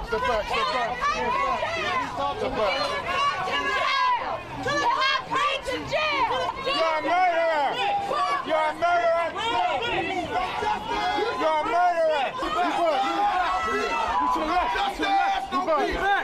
Step back. Step back. Step back. To jail! You're a murderer! You're a murderer! You're a murderer! You to the left! To the left! You